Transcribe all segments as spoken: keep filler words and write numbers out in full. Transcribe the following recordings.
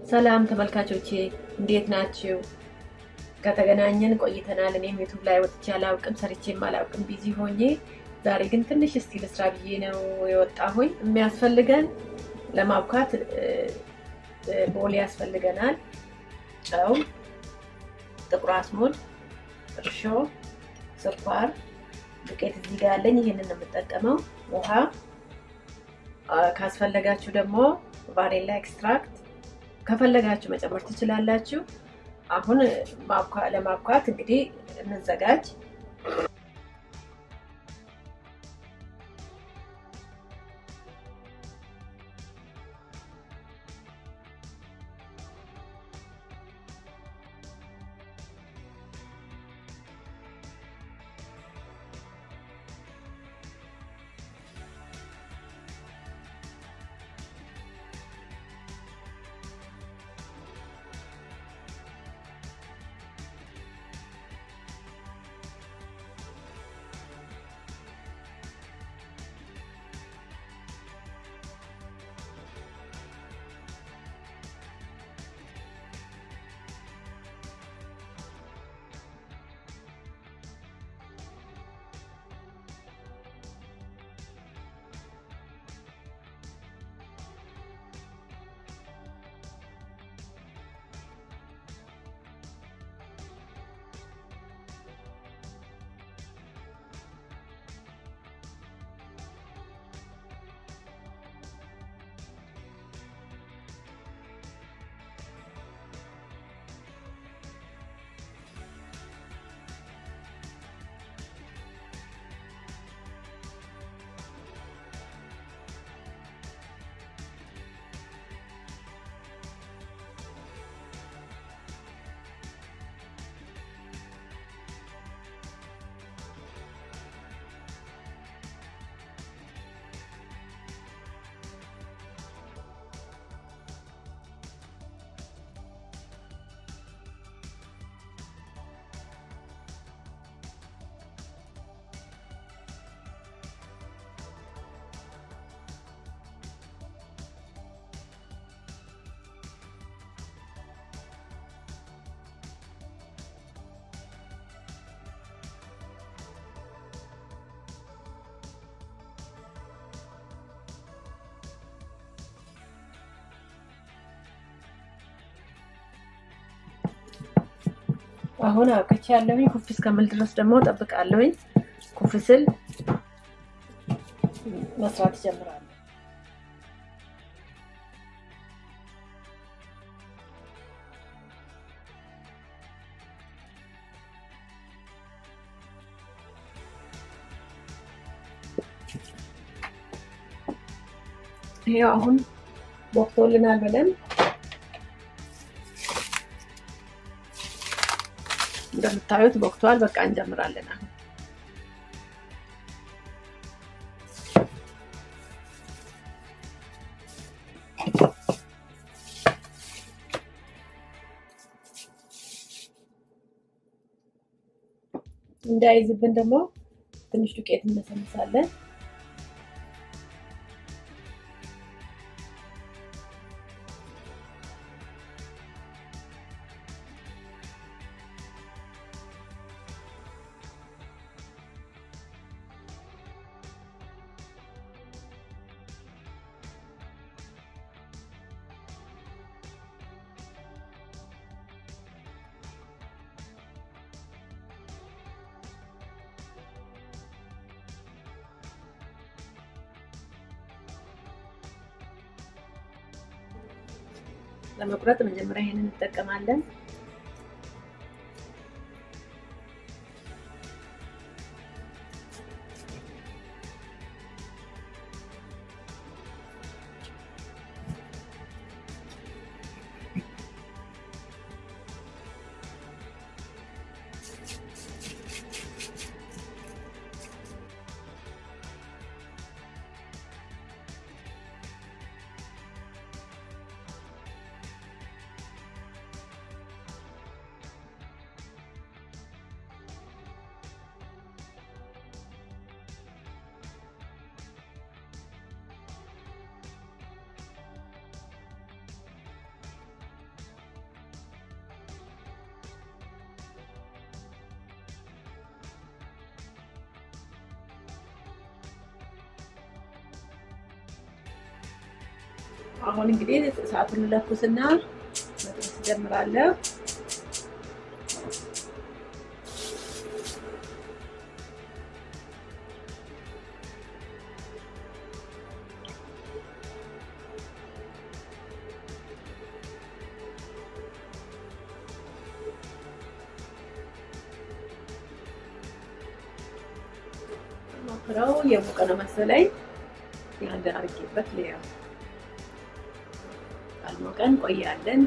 ሰላም ተመልካቾቼ እንዴት ናችሁ? ከተገናኘን ቆይተናል። እኔም ዩቲዩብ ላይ ወጥቼ አላውቅም ሰርቼም አላውቅም ቢዚ ሆኜ ዛሬ ግን ትንሽ እስቲ ልስራ ብዬ ነው የወጣሁኝ። የሚያስፈልገን ለማብካት ቦሊ ያስፈልገናል። ጨው፣ ጥቁር አዝሙድ፣ እርሾ፣ ስኳር፣ ዱቄት እዚህ ጋር አለኝ። ይሄንን ነው የምጠቀመው። ውሃ ካስፈልጋችሁ ደግሞ ቫኒላ ኤክስትራክት ከፈለጋችሁ መጨመር ትችላላችሁ። አሁን ለማብካት እንግዲህ እንዘጋጅ። አሁን አብቅቻለሁኝ። ኩፍ እስከምል ድረስ ደግሞ ጠብቃለሁኝ። ኩፍ ስል መስራት ጀምራለሁ። ይሄው አሁን ቦክቶልናል በደንብ እንደምታዩት ቦክቷል። በቃ እንጀምራለን አሁን። እንዳይዝብን ደግሞ ትንሽ ዱቄት እንሰንሳለን። ለመቁረጥ መጀመሪያ ይሄንን እንጠቀማለን። አሁን እንግዲህ እሳቱን ለኩስና መጥበስ ጀምራለሁ ማክራው የሞቀነ መሰለኝ ያን አድርጌበት ለያው አልሞቀን ቆያለን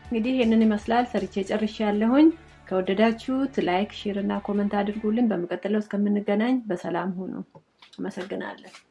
እንግዲህ ይሄንን ይመስላል ሰርቼ ጨርሻለሁኝ ከወደዳችሁት ላይክ ሼር እና ኮሜንት አድርጉልን በመቀጠለው እስከምንገናኝ በሰላም ሁኑ አመሰግናለሁ